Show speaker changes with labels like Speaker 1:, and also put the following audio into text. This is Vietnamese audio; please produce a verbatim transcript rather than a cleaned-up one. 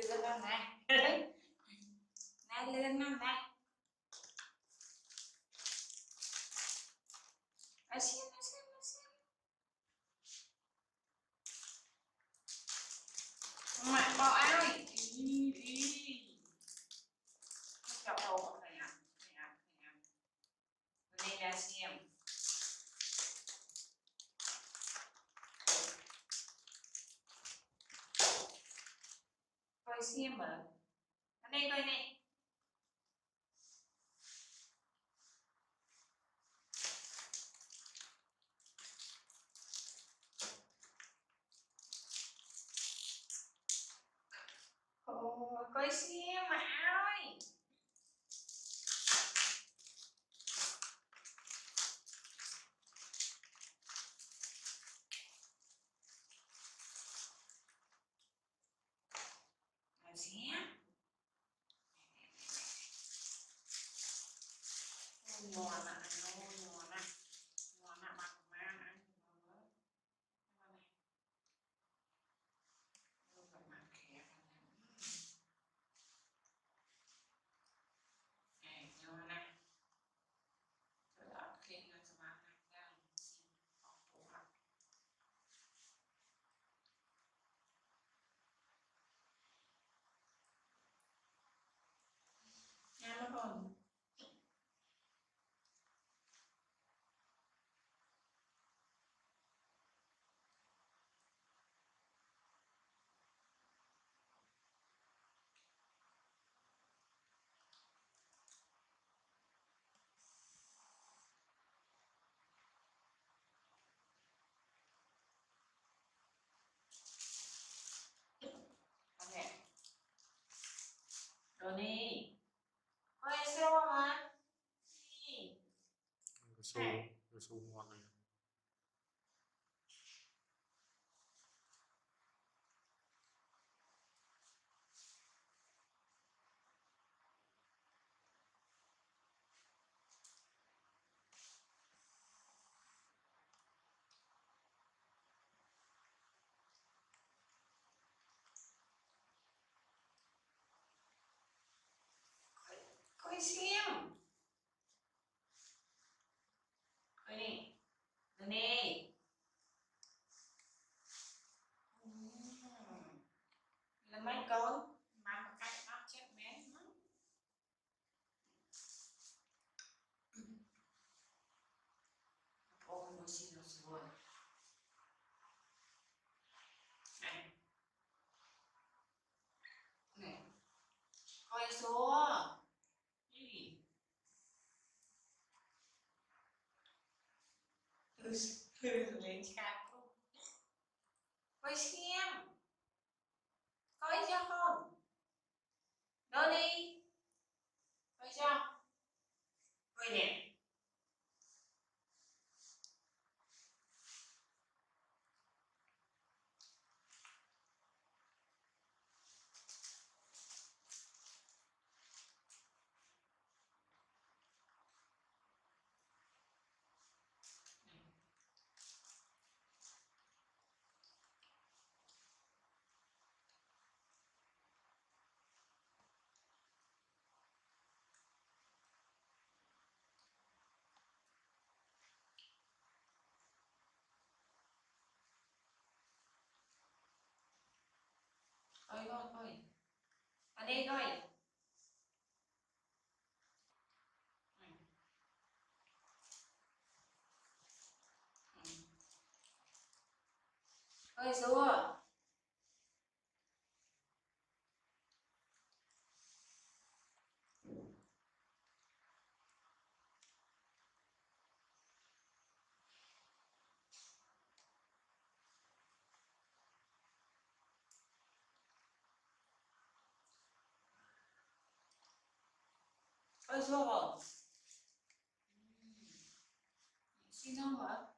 Speaker 1: lươn lên nè. Nè lươn nè nè. Ở xem ở xem ở xem. Mặt bò ai? Ý ý. Chọc đầu này à, này à, này à. Đây là xem. Coi xem mà. Ở đây coi này. Ồ, coi xem mà ơi. Coi xem. Nhòa nè, nhòa nè. Nhòa nè, mặt của má nè. Mặt khẽ. Này, nhòa nè. Rồi đó, khi nó sẽ mặt nè. Ra, xin, bỏ phụ mặt. Nha nó còn. Ok. Rồi đi. Ôi, sao mà? Đi.
Speaker 2: Cái xô, cái xô ngon này.
Speaker 1: Coi xem. Coi đi. Rồi đi. Là mấy con mà một cái nó chết bé lắm. Ôi, mới xin nó rồi. Này. Này. Coi số. Đi. Ừ, lên chat không? Coi xem. Coi chưa không? Đâu đi. Coi chưa? Coi nè. Coi coi coi. Ở đây coi. Coi số. Coi số không? Xin không hả?